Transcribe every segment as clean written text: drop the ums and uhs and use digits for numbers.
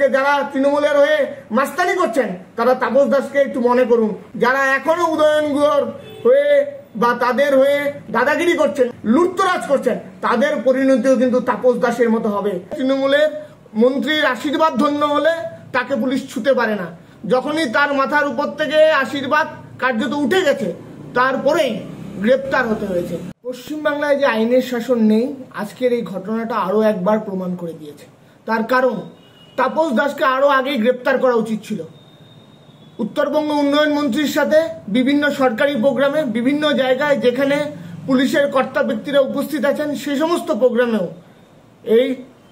আজকে যারা তৃণমূলের হয়ে মাস্তানি করছেন তারা তাপস দাসকে একটু মনে করুন। যারা এখনো উদয়ন গুহর হয়ে বা তাদের হয়ে দাদাগিরি করছেন, লুটতরাজ করছেন, তাদের পরিণতিও কিন্তু তাপস দাসের মতো হবে। তৃণমূলের মন্ত্রীর আশীর্বাদ ধন্য হলে তাকে পুলিশ ছুতে পারে না। যখনই তার মাথার উপর থেকে আশীর্বাদ কার্যত উঠে গেছে, তারপরেই গ্রেপ্তার হতে হয়েছে। পশ্চিমবাংলায় যে আইনের শাসন নেই, আজকের এই ঘটনাটা আরো একবার প্রমাণ করে দিয়েছে। তার কারণ তাপস দাসকে আরো আগেই গ্রেপ্তার করা উচিত ছিল। উত্তরবঙ্গ উন্নয়ন মন্ত্রীর সাথে বিভিন্ন সরকারি প্রোগ্রামে, বিভিন্ন জায়গায় যেখানে পুলিশের কর্তা ব্যক্তিরা উপস্থিত আছেন, সে সমস্ত প্রোগ্রামেও এই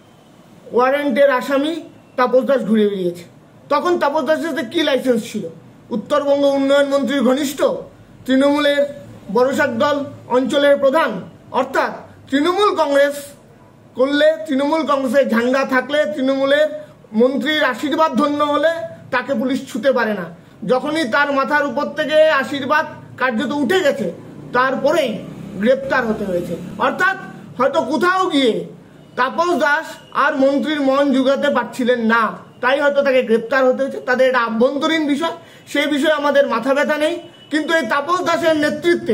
ওয়ারেন্টের আসামি তাপস দাস ঘুরে বেরিয়েছে। তখন তাপস দাসের সাথে কি লাইসেন্স ছিল? উত্তরবঙ্গ উন্নয়ন মন্ত্রীর ঘনিষ্ঠ, তৃণমূলের বড়সাক দল অঞ্চলের প্রধান, অর্থাৎ তৃণমূল কংগ্রেস করলে, তৃণমূল কংগ্রেসের ঝান্ডা থাকলে, তৃণমূলের মন্ত্রীর আশীর্বাদ ধন্য হলে তাকে পুলিশ ছুতে পারে না। যখনই তার মাথার উপর থেকে আশীর্বাদ কার্যত উঠে গেছে, তারপরেই গ্রেপ্তার হতে হয়েছে। অর্থাৎ হয়তো কোথাও গিয়ে তাপস দাস আর মন্ত্রীর মন জুগাতে পারছিলেন না, তাই হয়তো তাকে গ্রেপ্তার হতে হয়েছে। তাদের এটা আভ্যন্তরীণ বিষয়, সেই বিষয়ে আমাদের মাথা ব্যথা নেই। কিন্তু এই তাপস দাসের নেতৃত্বে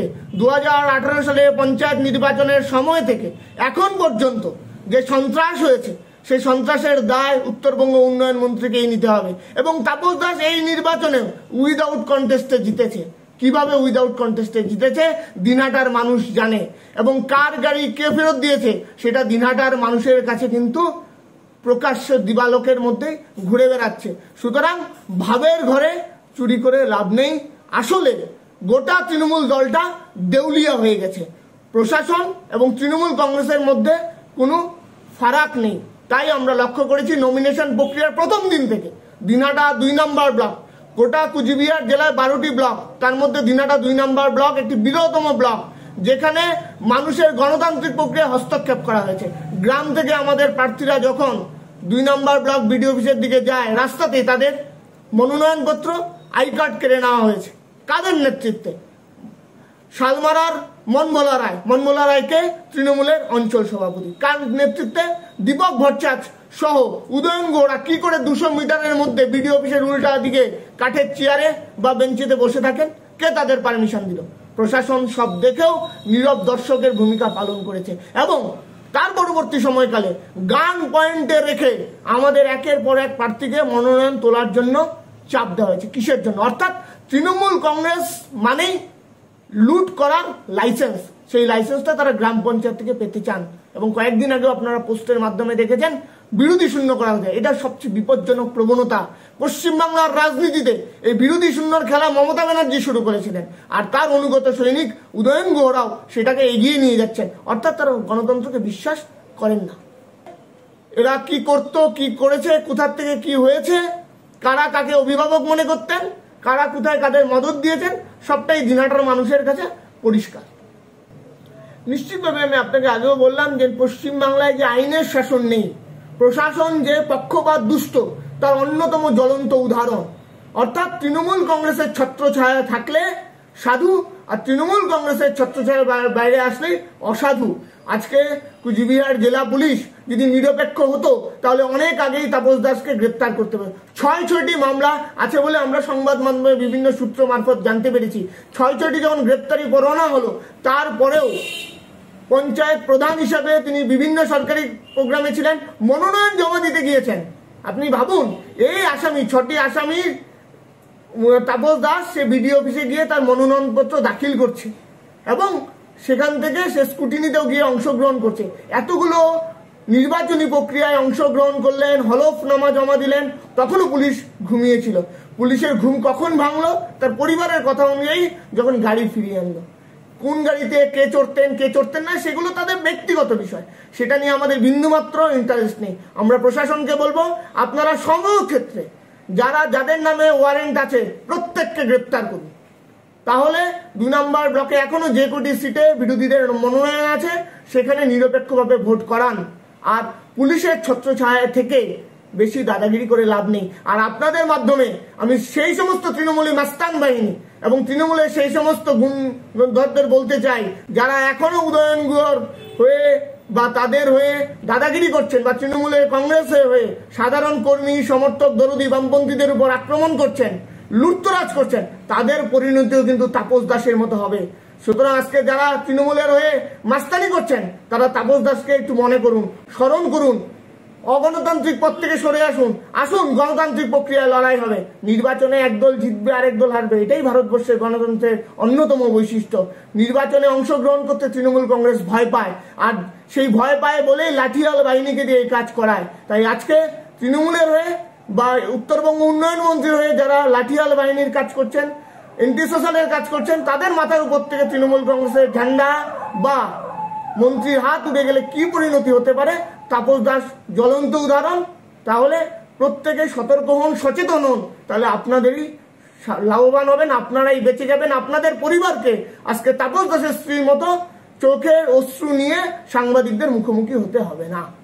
2018 সালে পঞ্চায়েত নির্বাচনের সময় থেকে এখন পর্যন্ত যে সন্ত্রাস হয়েছে, সেই সন্ত্রাসের দায় উত্তরবঙ্গ উন্নয়ন মন্ত্রীকেই নিতে হবে। এবং তাপস দাস এই নির্বাচনে উইদাউট কন্টেস্টে জিতেছে। কিভাবে উইদাউট কন্টেস্টে জিতেছে দিনহাটার মানুষ জানে, এবং কার গাড়ি কে ফেরত দিয়েছে সেটা দিনহাটার মানুষের কাছে কিন্তু প্রকাশ্য দিবালোকের মধ্যে ঘুরে বেড়াচ্ছে। সুতরাং ভাবের ঘরে চুরি করে লাভ নেই। আসলে গোটা তৃণমূল দলটা দেউলিয়া হয়ে গেছে। প্রশাসন এবং তৃণমূল কংগ্রেসের মধ্যে কোনো ফারাক নেই। তাই আমরা লক্ষ্য করেছি নমিনেশন প্রক্রিয়ার প্রথম দিন থেকে দিনহাটা 2 নম্বর ব্লক, গোটা কুচবিহার জেলায় 12টি ব্লক, তার মধ্যে দিনহাটা 2 নম্বর ব্লক একটি বৃহত্তম ব্লক, যেখানে মানুষের গণতান্ত্রিক প্রক্রিয়া হস্তক্ষেপ করা হয়েছে। গ্রাম থেকে আমাদের প্রার্থীরা যখন 2 নম্বর ব্লক বিডিও অফিসের দিকে যায়, রাস্তাতেই তাদের মনোনয়নপত্র, আই কার্ড কেড়ে নেওয়া হয়েছে। কাদের নেতৃত্বে? শালমারার মনমোলা রায়কে তৃণমূলের অঞ্চল সভাপতি, কার নেতৃত্বে? দীপক ভট্টাচার্য সহ উদয়ন গৌড়া কি করে 200 মিটারের মধ্যে বিডিও অফিসের উল্টা দিকে কাঠের চেয়ারে বা বেঞ্চিতে বসে থাকেন? কে তাদের পারমিশন দিল? প্রশাসন সব দেখেও নীরব দর্শকের ভূমিকা পালন করেছে। এবং তার পরবর্তী সময়কালে গান পয়েন্টে রেখে আমাদের একের পর এক প্রার্থীকে মনোনয়ন তোলার জন্য চাপ দেওয়া হয়েছে। কিসের জন্য? অর্থাৎ তৃণমূল কংগ্রেস মানেই লুট করার লাইসেন্স, সেই লাইসেন্সটা তারা গ্রাম পঞ্চায়েত থেকে পেতে চান। এবং কয়েকদিন আগে আপনারা পোস্টের মাধ্যমে দেখেছেন বিরোধী শূন্য করা হয়েছে। এটা সবচেয়ে বিপজ্জনক প্রবণতা পশ্চিমবাংলার রাজনীতিতে। এই বিরোধী শূন্যর খেলা মমতা ব্যানার্জি শুরু করেছিলেন, আর তার অনুগত সৈনিক উদয়ন গুহরাও সেটাকে এগিয়ে নিয়ে যাচ্ছেন। অর্থাৎ তারা গণতন্ত্রকে বিশ্বাস করেন না। এরা কি করতো, কি করেছে, কোথার থেকে কি হয়েছে, কারা কাকে অভিভাবক মনে করতেন, কারা কোথায় কাদের মদত দিয়েছেন, সবটাই দিনহাটার মানুষের কাছে পরিষ্কার। নিশ্চিতভাবে আমি আপনাকে আগেও বললাম যে পশ্চিমবাংলায় যে আইনের শাসন নেই, প্রশাসন যে পক্ষপাত দুষ্ট, তার অন্যতম জ্বলন্ত উদাহরণ। অর্থাৎ তৃণমূল কংগ্রেসের ছত্রছায়া থাকলে সাধু, আর তৃণমূল কংগ্রেসের ছত্রছায়ার বাইরে আসলে অসাধু। আজকে কুচবিহার জেলা পুলিশ যদি নিরপেক্ষ হতো তাহলে অনেক আগেই তাপস দাসকে গ্রেপ্তার করতে পারে। 6টি মামলা আছে বলে আমরা সংবাদ মাধ্যমে বিভিন্ন সূত্র মারফত জানতে পেরেছি। 6টি যখন গ্রেপ্তারি পরোয়ানা হলো, তারপরেও পঞ্চায়েত প্রধান হিসাবে তিনি বিভিন্ন সরকারি প্রোগ্রামে ছিলেন, মনোনয়ন জমা দিতে গিয়েছেন। আপনি ভাবুন, এই আসামি, 6টি আসামির তাপস দাস সে বিডিও অফিসে গিয়ে তার মনোনয়নপত্র দাখিল করছে এবং সেখান থেকে সে স্কুটিনিতেও গিয়ে অংশগ্রহণ করছে। এতগুলো নির্বাচনী প্রক্রিয়ায় অংশগ্রহণ করলেন, হলফনামা জমা দিলেন, তখনও পুলিশ ঘুমিয়েছিল। পুলিশের ঘুম কখন ভাঙলো? তার পরিবারের কথা অনুযায়ী যখন গাড়ি ফিরিয়ে আনলো। কোন গাড়িতে কে চড়তেন না সেগুলো তাদের ব্যক্তিগত বিষয়, সেটা নিয়ে আমাদের বিন্দুমাত্র ইন্টারেস্ট নেই। আমরা প্রশাসনকে বলবো, আপনারা সমস্ত ক্ষেত্রে যাদের নামে ওয়ারেন্ট আছে প্রত্যেককে গ্রেপ্তার করুন। তাহলে 2 নম্বর ব্লকে এখনো যে কটি সিটে বিরোধীদের মনোনয়ন আছে সেখানে নিরপেক্ষভাবে ভোট করান। আর পুলিশের ছত্রছায়া থেকে বেশি দাদাগিরি করে লাভ নেই। আর আপনাদের মাধ্যমে আমি সেই সমস্ত তৃণমূলী মাস্তান বাহিনী এবং তৃণমূলের সেই সমস্ত গুণধরদের বলতে চাই, যারা এখনো উদয়ন গুহর হয়ে বা তাদের হয়ে দাদাগিরি করছেন বা তৃণমূলের কংগ্রেসের হয়ে সাধারণ কর্মী সমর্থক দরদি বামপন্থীদের উপর আক্রমণ করছেন, লুটতরাজ করছেন, তাদের পরিণতিও কিন্তু তাপস দাসের মতো হবে। সুতরাং আজকে যারা তৃণমূলের হয়ে মাস্তানি করছেন তারা তাপস দাসকে একটু মনে করুন, স্মরণ করুন, অগণতান্ত্রিক পথ থেকে সরে আসুন, আসুন গণতান্ত্রিক প্রক্রিয়ায় লড়াই হবে। নির্বাচনে একদল জিতবে আরেক দল হারবে, এটাই ভারতবর্ষের গণতন্ত্রের অন্যতম বৈশিষ্ট্য। নির্বাচনে অংশগ্রহণ করতে তৃণমূল কংগ্রেস ভয় পায়, আর সেই ভয় পায় বলেই লাঠিয়াল বাহিনীকে দিয়ে এই কাজ করায়। তাই আজকে তৃণমূলের হয়ে বা উত্তরবঙ্গ উন্নয়ন মন্ত্রীর হয়ে যারা লাঠিয়াল বাহিনীর কাজ করছেন, এন্টি সোশ্যালের কাজ করছেন, তাদের মাথার উপর থেকে তৃণমূল কংগ্রেসের ঝান্ডা বা মন্ত্রীর হাত উঠে গেলে কি পরিণতি হতে পারে তাপস দাস জ্বলন্ত উদাহরণ। তাহলে প্রত্যেকে সতর্ক হন, সচেতন হন, তাহলে আপনাদেরই লাভবান হবেন, আপনারাই বেঁচে যাবেন, আপনাদের পরিবারকে আজকে তাপস দাসের স্ত্রীর মতো চোখের অশ্রু নিয়ে সাংবাদিকদের মুখোমুখি হতে হবে না।